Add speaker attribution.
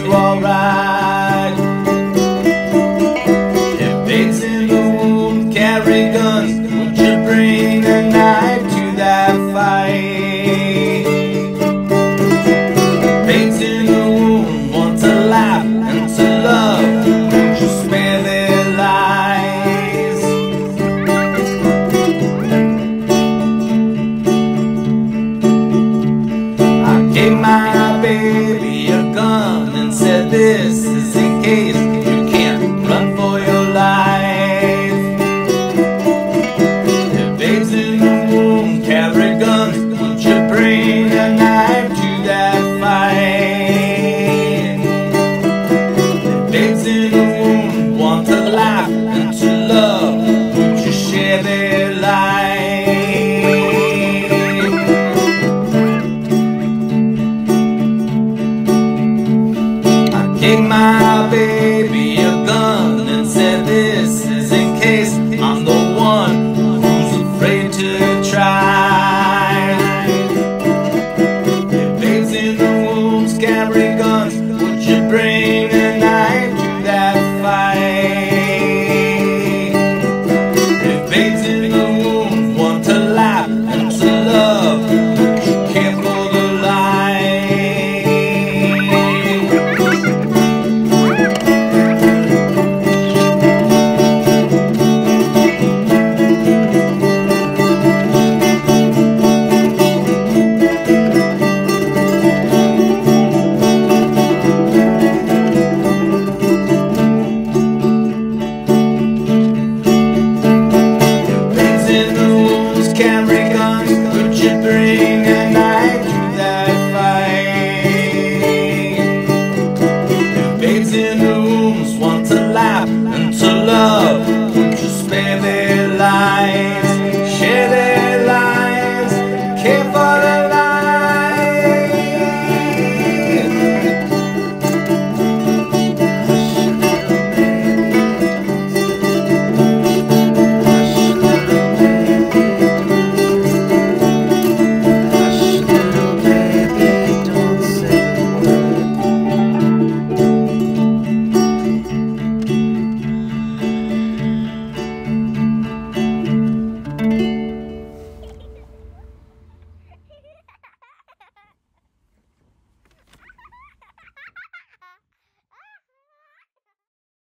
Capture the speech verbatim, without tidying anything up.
Speaker 1: alright. If babes in the womb carry guns, would you bring a knife to that fight? Babes in the womb want to laugh and to love, would you spare their lives? I gave my baby a gun and said, this is in case you can't run for your life. If babes in the womb carry guns, would you bring a knife to that fight? If babes in the womb want to laugh and to love, would you share their life? Gave my baby a gun and said, this is in case I'm the one who's afraid to try. If babes in the wombs carry guns, would you bring a knife to that fight? If babes in the womb want to laugh and to love, would you care for the life? Carry guns, would you bring a knife to that fight? If babes in the wombs want to laugh and to love,